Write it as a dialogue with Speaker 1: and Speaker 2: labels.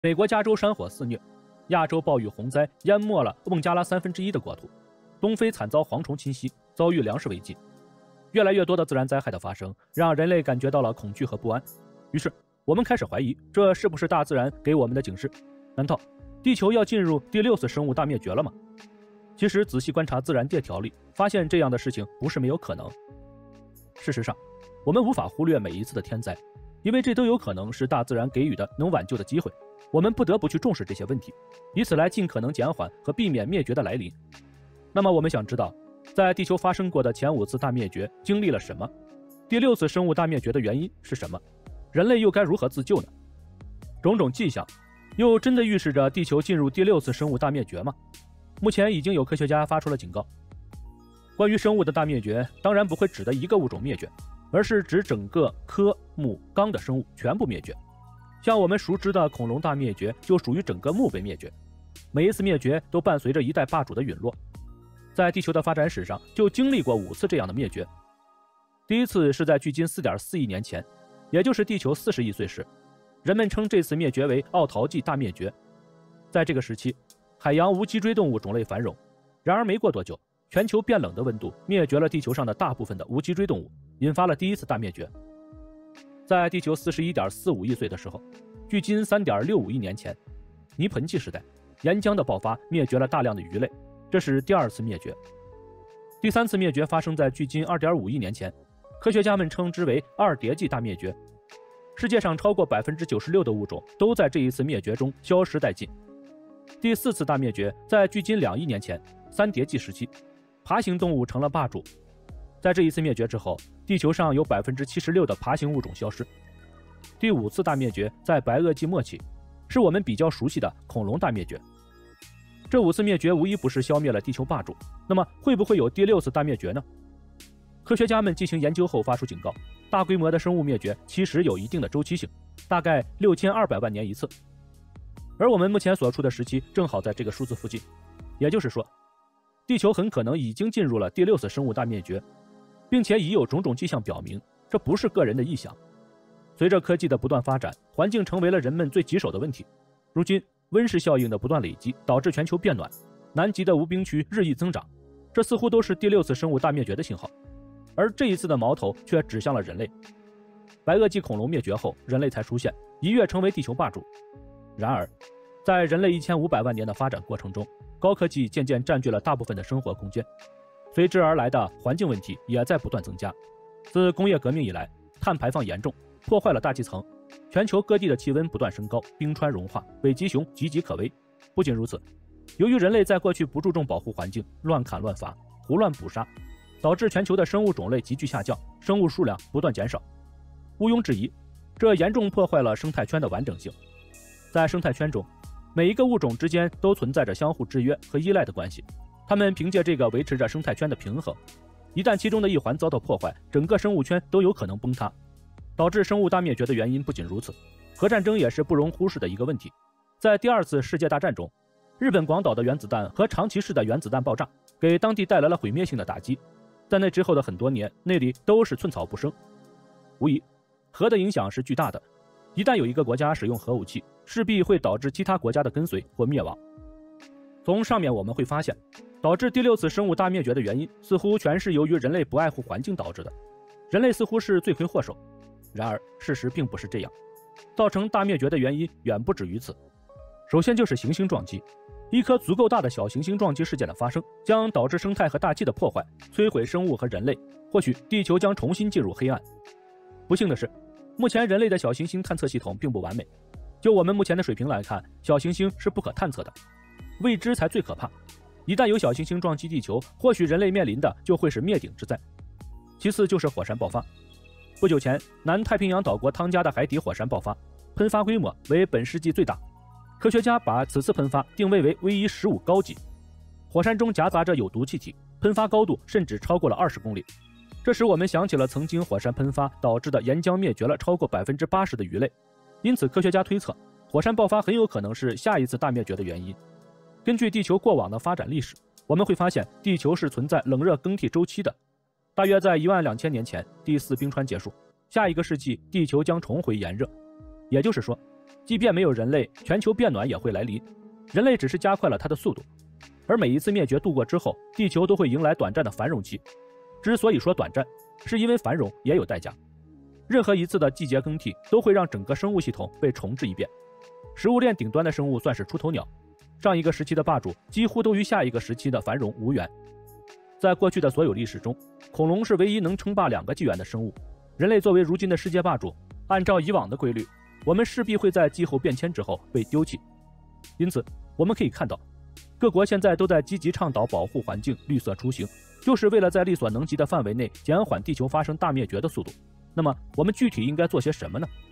Speaker 1: 美国加州山火肆虐，亚洲暴雨洪灾淹没了孟加拉1/3的国土，东非惨遭蝗虫侵袭，遭遇粮食危机。越来越多的自然灾害的发生，让人类感觉到了恐惧和不安。于是，我们开始怀疑，这是不是大自然给我们的警示？难道地球要进入第6次生物大灭绝了吗？其实，仔细观察自然界条例，发现这样的事情不是没有可能。事实上，我们无法忽略每一次的天灾，因为这都有可能是大自然给予的能挽救的机会。我们不得不去重视这些问题，以此来尽可能减缓和避免灭绝的来临。那么，我们想知道，在地球发生过的前5次大灭绝经历了什么？第6次生物大灭绝的原因是什么？人类又该如何自救呢？种种迹象，又真的预示着地球进入第6次生物大灭绝吗？目前已经有科学家发出了警告。关于生物的大灭绝，当然不会指的一个物种灭绝，而是指整个科、木、纲的生物全部灭绝。像我们熟知的恐龙大灭绝，就属于整个木被灭绝。每一次灭绝都伴随着一代霸主的陨落。在地球的发展史上，就经历过5次这样的灭绝。第一次是在距今4.4亿年前，也就是地球40亿岁时，人们称这次灭绝为奥陶纪大灭绝。在这个时期，海洋无脊椎动物种类繁荣，然而没过多久，全球变冷的温度灭绝了地球上的大部分的无脊椎动物，引发了第1次大灭绝。在地球41.45亿岁的时候，距今3.65亿年前，泥盆纪时代，岩浆的爆发灭绝了大量的鱼类，这是第2次灭绝。第3次灭绝发生在距今2.5亿年前，科学家们称之为二叠纪大灭绝。世界上超过96%的物种都在这一次灭绝中消失殆尽。第4次大灭绝在距今2亿年前，三叠纪时期，爬行动物成了霸主。在这一次灭绝之后，地球上有76%的爬行物种消失。第5次大灭绝在白垩纪末期，是我们比较熟悉的恐龙大灭绝。这5次灭绝无一不是消灭了地球霸主，那么会不会有第6次大灭绝呢？科学家们进行研究后发出警告，大规模的生物灭绝其实有一定的周期性，大概6200万年一次。而我们目前所处的时期正好在这个数字附近，也就是说，地球很可能已经进入了第6次生物大灭绝，并且已有种种迹象表明，这不是个人的臆想。随着科技的不断发展，环境成为了人们最棘手的问题。如今，温室效应的不断累积，导致全球变暖，南极的无冰区日益增长，这似乎都是第6次生物大灭绝的信号。而这一次的矛头却指向了人类。白垩纪恐龙灭绝后，人类才出现，一跃成为地球霸主。然而，在人类1500万年的发展过程中，高科技渐渐占据了大部分的生活空间，随之而来的环境问题也在不断增加。自工业革命以来，碳排放严重，破坏了大气层，全球各地的气温不断升高，冰川融化，北极熊岌岌可危。不仅如此，由于人类在过去不注重保护环境，乱砍乱伐，胡乱捕杀，导致全球的生物种类急剧下降，生物数量不断减少。毋庸置疑，这严重破坏了生态圈的完整性。在生态圈中，每一个物种之间都存在着相互制约和依赖的关系，它们凭借这个维持着生态圈的平衡。一旦其中的一环遭到破坏，整个生物圈都有可能崩塌。导致生物大灭绝的原因不仅如此，核战争也是不容忽视的一个问题。在第2次世界大战中，日本广岛的原子弹和长崎市的原子弹爆炸给当地带来了毁灭性的打击，在那之后的很多年，那里都是寸草不生。无疑，核的影响是巨大的，一旦有一个国家使用核武器，势必会导致其他国家的跟随或灭亡。从上面我们会发现，导致第6次生物大灭绝的原因似乎全是由于人类不爱护环境导致的，人类似乎是罪魁祸首。然而，事实并不是这样，造成大灭绝的原因远不止于此。首先就是行星撞击，一颗足够大的小行星撞击事件的发生，将导致生态和大气的破坏，摧毁生物和人类，或许地球将重新进入黑暗。不幸的是，目前人类的小行星探测系统并不完美，就我们目前的水平来看，小行星是不可探测的，未知才最可怕。一旦有小行星撞击地球，或许人类面临的就会是灭顶之灾。其次就是火山爆发。不久前，南太平洋岛国汤加的海底火山爆发，喷发规模为本世纪最大。科学家把此次喷发定位为VE15高级，火山中夹杂着有毒气体，喷发高度甚至超过了20公里。这使我们想起了曾经火山喷发导致的岩浆灭绝了超过80%的鱼类。因此，科学家推测，火山爆发很有可能是下一次大灭绝的原因。根据地球过往的发展历史，我们会发现地球是存在冷热更替周期的。大约在12000年前，第4冰川结束，下一个世纪地球将重回炎热。也就是说， 即便没有人类，全球变暖也会来临，人类只是加快了它的速度。而每一次灭绝度过之后，地球都会迎来短暂的繁荣期。之所以说短暂，是因为繁荣也有代价。任何一次的季节更替都会让整个生物系统被重置一遍。食物链顶端的生物算是出头鸟，上一个时期的霸主几乎都与下一个时期的繁荣无缘。在过去的所有历史中，恐龙是唯一能称霸2个纪元的生物。人类作为如今的世界霸主，按照以往的规律，我们势必会在气候变迁之后被丢弃。因此，我们可以看到，各国现在都在积极倡导保护环境、绿色出行，就是为了在力所能及的范围内减缓地球发生大灭绝的速度。那么，我们具体应该做些什么呢？